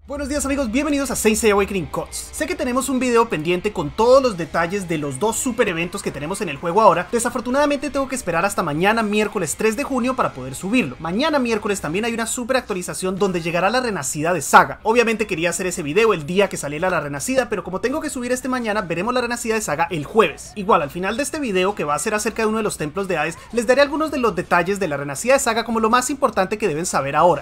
Buenos días amigos, bienvenidos a Saint Seiya Awakening Cuts. Sé que tenemos un video pendiente con todos los detalles de los dos super eventos que tenemos en el juego ahora. Desafortunadamente tengo que esperar hasta mañana miércoles 3 de junio para poder subirlo. Mañana miércoles también hay una super actualización donde llegará la renacida de Saga. Obviamente quería hacer ese video el día que saliera la renacida, pero como tengo que subir este mañana, veremos la renacida de Saga el jueves. Igual, al final de este video, que va a ser acerca de uno de los templos de Hades, les daré algunos de los detalles de la renacida de Saga como lo más importante que deben saber ahora.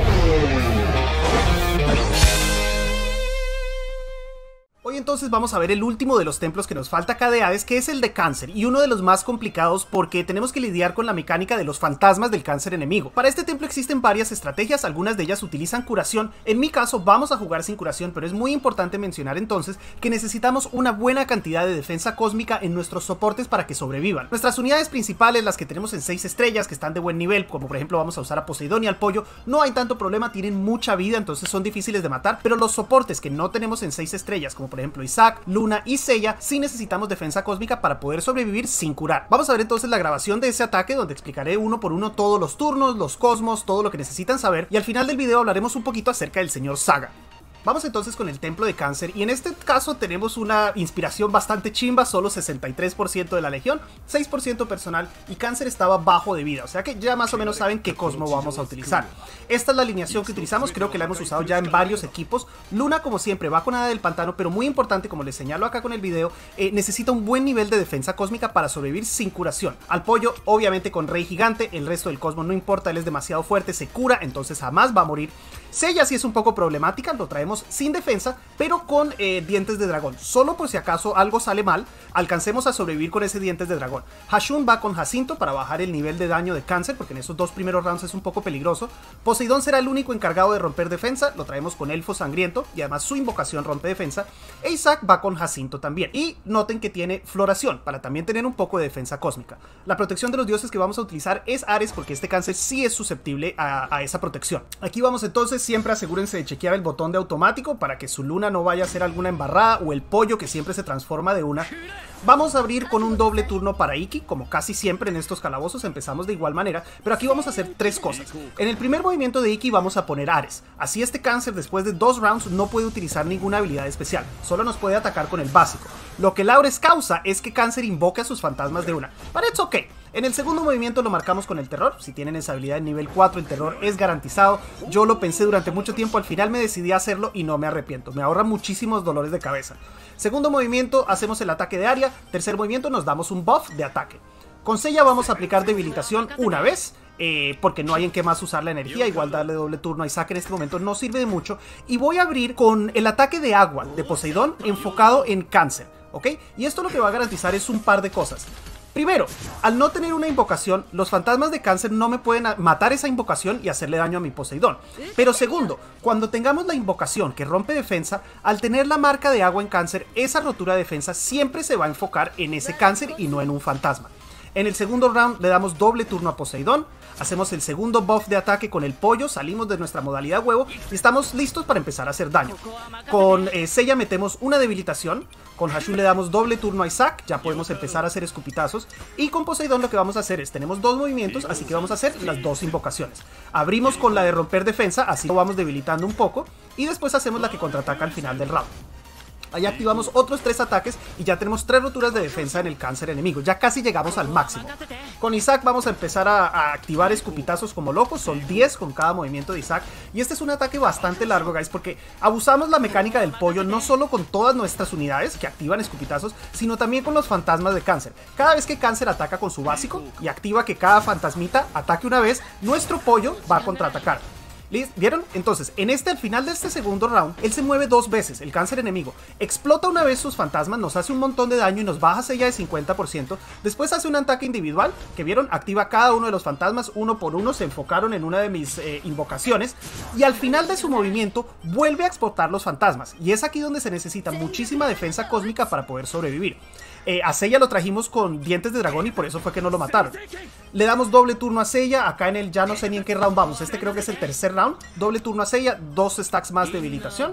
Hoy entonces vamos a ver el último de los templos que nos falta acá de Hades, que es el de cáncer, y uno de los más complicados porque tenemos que lidiar con la mecánica de los fantasmas del cáncer enemigo. Para este templo existen varias estrategias, algunas de ellas utilizan curación. En mi caso vamos a jugar sin curación, pero es muy importante mencionar entonces que necesitamos una buena cantidad de defensa cósmica en nuestros soportes para que sobrevivan. Nuestras unidades principales, las que tenemos en 6 estrellas, que están de buen nivel, como por ejemplo vamos a usar a Poseidón y al Pollo, no hay tanto problema, tienen mucha vida, entonces son difíciles de matar, pero los soportes que no tenemos en 6 estrellas, como por ejemplo Isaac, Luna y Seiya, sí necesitamos defensa cósmica para poder sobrevivir sin curar. Vamos a ver entonces la grabación de ese ataque donde explicaré uno por uno todos los turnos, los cosmos, todo lo que necesitan saber, y al final del video hablaremos un poquito acerca del señor Saga. Vamos entonces con el templo de cáncer, y en este caso tenemos una inspiración bastante chimba, solo 63% de la legión, 6% personal, y cáncer estaba bajo de vida, o sea que ya más o menos saben qué cosmo vamos a utilizar. Esta es la alineación que utilizamos, creo que la hemos usado ya en varios equipos. Luna, como siempre, va con Hada del Pantano, pero muy importante, como les señalo acá con el video, necesita un buen nivel de defensa cósmica para sobrevivir sin curación. Al Pollo, obviamente con Rey Gigante, el resto del cosmos no importa, él es demasiado fuerte, se cura, entonces jamás va a morir. Seiya sí es un poco problemática, lo traemos sin defensa, pero con dientes de dragón. Solo por si acaso algo sale mal, alcancemos a sobrevivir con ese dientes de dragón. Hashun va con Jacinto para bajar el nivel de daño de cáncer, porque en esos dos primeros rounds es un poco peligroso. Poseidón será el único encargado de romper defensa, lo traemos con Elfo Sangriento, y además su invocación rompe defensa. E Isaac va con Jacinto también. Y noten que tiene Floración, para también tener un poco de defensa cósmica. La protección de los dioses que vamos a utilizar es Ares, porque este cáncer sí es susceptible a esa protección. Aquí vamos entonces, siempre asegúrense de chequear el botón de automático para que su Luna no vaya a hacer alguna embarrada, o el Pollo, que siempre se transforma de una. Vamos a abrir con un doble turno para Iki, como casi siempre en estos calabozos empezamos de igual manera, pero aquí vamos a hacer tres cosas. En el primer movimiento de Iki vamos a poner Ares, así este cáncer después de 2 rounds no puede utilizar ninguna habilidad especial, solo nos puede atacar con el básico. Lo que Laures causa es que cáncer invoque a sus fantasmas de una, pero it's ok. En el segundo movimiento lo marcamos con el terror. Si tienen esa habilidad en nivel 4, el terror es garantizado. Yo lo pensé durante mucho tiempo, al final me decidí a hacerlo y no me arrepiento. Me ahorra muchísimos dolores de cabeza. Segundo movimiento, hacemos el ataque de área. Tercer movimiento, nos damos un buff de ataque. Con Seiya vamos a aplicar debilitación una vez, porque no hay en qué más usar la energía. Igual darle doble turno a Isaac en este momento no sirve de mucho. Y voy a abrir con el ataque de agua de Poseidón enfocado en cáncer, ¿ok? Y esto lo que va a garantizar es un par de cosas. Primero, al no tener una invocación, los fantasmas de cáncer no me pueden matar esa invocación y hacerle daño a mi Poseidón. Pero segundo, cuando tengamos la invocación que rompe defensa, al tener la marca de agua en cáncer, esa rotura de defensa siempre se va a enfocar en ese cáncer y no en un fantasma. En el segundo round le damos doble turno a Poseidón, hacemos el segundo buff de ataque con el Pollo, salimos de nuestra modalidad huevo y estamos listos para empezar a hacer daño. Con Seiya metemos una debilitación, con Hashun le damos doble turno a Isaac, ya podemos empezar a hacer escupitazos, y con Poseidón lo que vamos a hacer es, tenemos 2 movimientos, así que vamos a hacer las 2 invocaciones. Abrimos con la de romper defensa, así lo vamos debilitando un poco, y después hacemos la que contraataca al final del round. Ahí activamos otros 3 ataques y ya tenemos 3 roturas de defensa en el cáncer enemigo. Ya casi llegamos al máximo. Con Isaac vamos a empezar a activar escupitazos como locos. Son 10 con cada movimiento de Isaac. Y este es un ataque bastante largo, guys, porque abusamos la mecánica del Pollo no solo con todas nuestras unidades que activan escupitazos, sino también con los fantasmas de cáncer. Cada vez que cáncer ataca con su básico y activa que cada fantasmita ataque una vez, nuestro Pollo va a contraatacar. ¿Vieron? Entonces, al final de este segundo round, él se mueve 2 veces, el cáncer enemigo. Explota una vez sus fantasmas, nos hace un montón de daño y nos baja Seiya de 50%. Después hace un ataque individual, que vieron, activa cada uno de los fantasmas uno por uno, se enfocaron en una de mis invocaciones. Y al final de su movimiento, vuelve a explotar los fantasmas. Y es aquí donde se necesita muchísima defensa cósmica para poder sobrevivir. A Seiya lo trajimos con dientes de dragón y por eso fue que no lo mataron. Le damos doble turno a Seiya, acá en el ya no sé ni en qué round vamos, este creo que es el tercer round. Doble turno a Seiya, 2 stacks más de debilitación.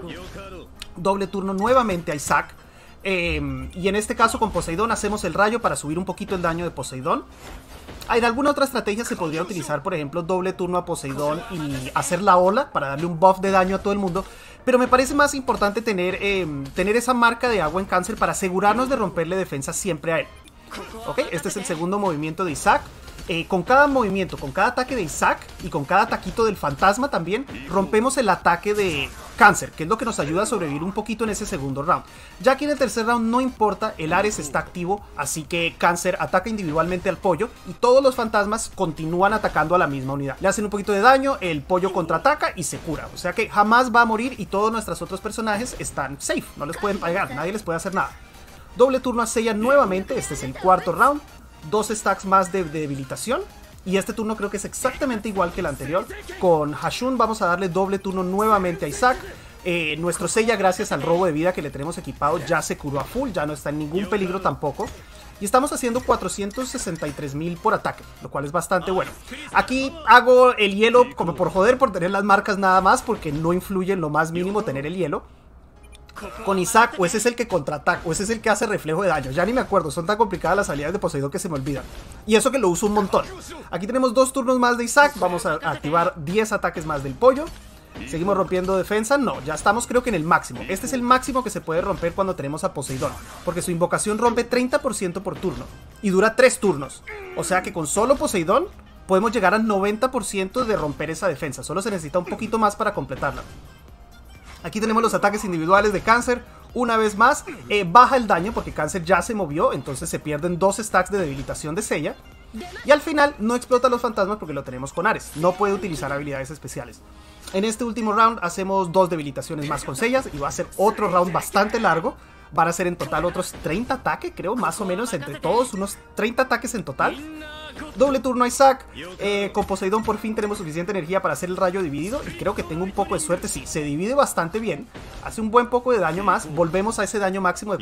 Doble turno nuevamente a Isaac. Y en este caso con Poseidón hacemos el rayo para subir un poquito el daño de Poseidón. En alguna otra estrategia se podría utilizar, por ejemplo, doble turno a Poseidón y hacer la ola para darle un buff de daño a todo el mundo. pero me parece más importante tener esa marca de agua en cáncer para asegurarnos de romperle defensa siempre a él. Ok, este es el segundo movimiento de Isaac. Con cada movimiento, con cada ataque de Isaac y con cada taquito del fantasma también, rompemos el ataque de cáncer, que es lo que nos ayuda a sobrevivir un poquito en ese segundo round. Ya aquí en el tercer round no importa, el Ares está activo, así que cáncer ataca individualmente al pollo y todos los fantasmas continúan atacando a la misma unidad. Le hacen un poquito de daño, el pollo contraataca y se cura, o sea que jamás va a morir y todos nuestros otros personajes están safe, no les pueden pegar, nadie les puede hacer nada. Doble turno a Seiya nuevamente, este es el cuarto round. 2 stacks más de debilitación. Y este turno creo que es exactamente igual que el anterior. Con Hashun vamos a darle doble turno nuevamente a Isaac. Nuestro Seiya, gracias al robo de vida que le tenemos equipado, ya se curó a full, ya no está en ningún peligro tampoco. Y estamos haciendo 463.000 por ataque, lo cual es bastante bueno. Aquí hago el hielo como por joder, por tener las marcas nada más, porque no influye en lo más mínimo tener el hielo. Con Isaac, o ese es el que contraataca, o ese es el que hace reflejo de daño. Ya ni me acuerdo, son tan complicadas las habilidades de Poseidón que se me olvidan. Y eso que lo uso un montón. Aquí tenemos 2 turnos más de Isaac. Vamos a activar 10 ataques más del pollo. Seguimos rompiendo defensa. No, ya estamos creo que en el máximo. Este es el máximo que se puede romper cuando tenemos a Poseidón, porque su invocación rompe 30% por turno y dura 3 turnos. O sea que con solo Poseidón podemos llegar al 90% de romper esa defensa. Solo se necesita un poquito más para completarla. Aquí tenemos los ataques individuales de cáncer. Una vez más, baja el daño porque cáncer ya se movió, entonces se pierden 2 stacks de debilitación de Seiya. Y al final no explota a los fantasmas porque lo tenemos con Ares. No puede utilizar habilidades especiales. En este último round hacemos 2 debilitaciones más con Seiya y va a ser otro round bastante largo. Van a ser en total otros 30 ataques, creo, más o menos entre todos, unos 30 ataques en total. Doble turno a Isaac. Con Poseidón por fin tenemos suficiente energía para hacer el rayo dividido. Y creo que tengo un poco de suerte. Sí, se divide bastante bien. Hace un buen poco de daño más. Volvemos a ese daño máximo de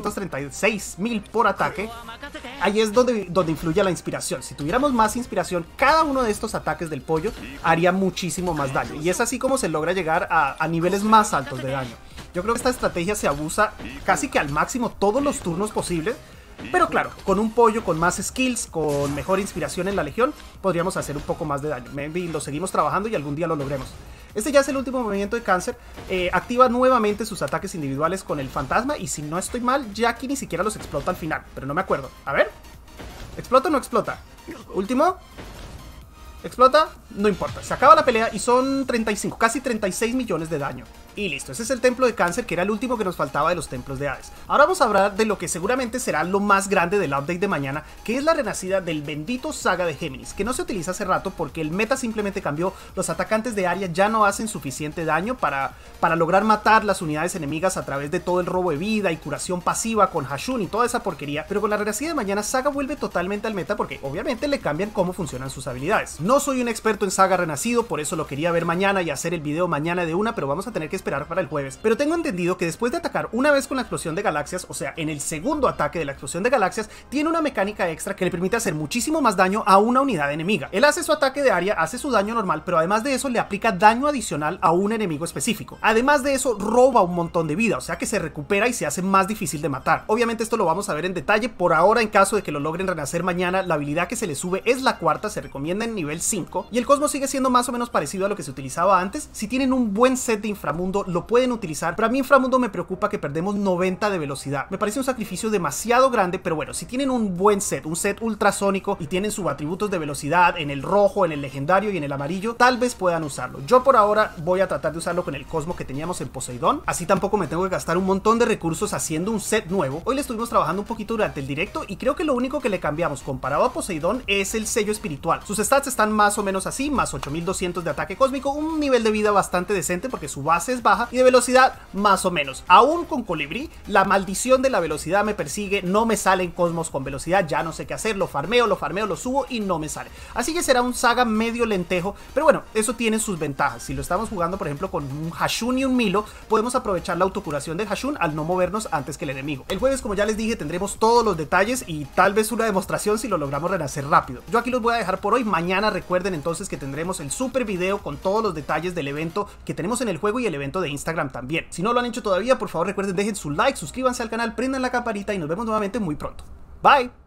436.000 por ataque. Ahí es donde influye la inspiración. Si tuviéramos más inspiración, cada uno de estos ataques del pollo haría muchísimo más daño. Y es así como se logra llegar a niveles más altos de daño. Yo creo que esta estrategia se abusa casi que al máximo todos los turnos posibles. Pero claro, con un pollo, con más skills, con mejor inspiración en la legión, podríamos hacer un poco más de daño. Maybe lo seguimos trabajando y algún día lo logremos. Este ya es el último movimiento de cáncer. Activa nuevamente sus ataques individuales con el fantasma. Y si no estoy mal, Jackie ni siquiera los explota al final. Pero no me acuerdo. A ver. ¿Explota o no explota? Último. ¿Explota? No importa, se acaba la pelea y son 35, casi 36 millones de daño. Y listo, ese es el templo de cáncer, que era el último que nos faltaba de los templos de Hades. Ahora vamos a hablar de lo que seguramente será lo más grande del update de mañana, que es la renacida del bendito Saga de Géminis, que no se utiliza hace rato porque el meta simplemente cambió. Los atacantes de área ya no hacen suficiente daño para lograr matar las unidades enemigas a través de todo el robo de vida y curación pasiva con Hashun y toda esa porquería. Pero con la renacida de mañana, Saga vuelve totalmente al meta porque obviamente le cambian cómo funcionan sus habilidades. No soy un experto en Saga renacido, por eso lo quería ver mañana y hacer el video mañana de una, pero vamos a tener que esperar para el jueves. Pero tengo entendido que después de atacar una vez con la explosión de galaxias, o sea, en el segundo ataque de la explosión de galaxias, tiene una mecánica extra que le permite hacer muchísimo más daño a una unidad enemiga. Él hace su ataque de área, hace su daño normal, pero además de eso le aplica daño adicional a un enemigo específico. Además de eso, roba un montón de vida, o sea que se recupera y se hace más difícil de matar. Obviamente esto lo vamos a ver en detalle. Por ahora, en caso de que lo logren renacer mañana, la habilidad que se le sube es la cuarta, se recomienda en nivel 5, y el cosmos sigue siendo más o menos parecido a lo que se utilizaba antes. Si tienen un buen set de inframundo, lo pueden utilizar, pero a mí inframundo me preocupa que perdemos 90 de velocidad. Me parece un sacrificio demasiado grande, pero bueno, si tienen un buen set, un set ultrasónico y tienen sus atributos de velocidad en el rojo, en el legendario y en el amarillo, tal vez puedan usarlo. Yo por ahora voy a tratar de usarlo con el cosmo que teníamos en Poseidón, así tampoco me tengo que gastar un montón de recursos haciendo un set nuevo. Hoy le estuvimos trabajando un poquito durante el directo y creo que lo único que le cambiamos comparado a Poseidón es el sello espiritual. Sus stats están más o menos así, más 8200 de ataque cósmico, un nivel de vida bastante decente porque su base es baja, y de velocidad más o menos. Aún con colibrí, la maldición de la velocidad me persigue, no me salen cosmos con velocidad, ya no sé qué hacer, lo farmeo, lo subo y no me sale. Así que será un Saga medio lentejo, pero bueno, eso tiene sus ventajas. Si lo estamos jugando por ejemplo con un Hashun y un Milo, podemos aprovechar la autocuración de Hashun al no movernos antes que el enemigo. El jueves, como ya les dije, tendremos todos los detalles y tal vez una demostración si lo logramos renacer rápido. Yo aquí los voy a dejar por hoy. Mañana recuerden entonces que tendremos el super video con todos los detalles del evento que tenemos en el juego y el evento de Instagram también. Si no lo han hecho todavía, por favor recuerden, dejen su like, suscríbanse al canal, prendan la campanita y nos vemos nuevamente muy pronto. Bye.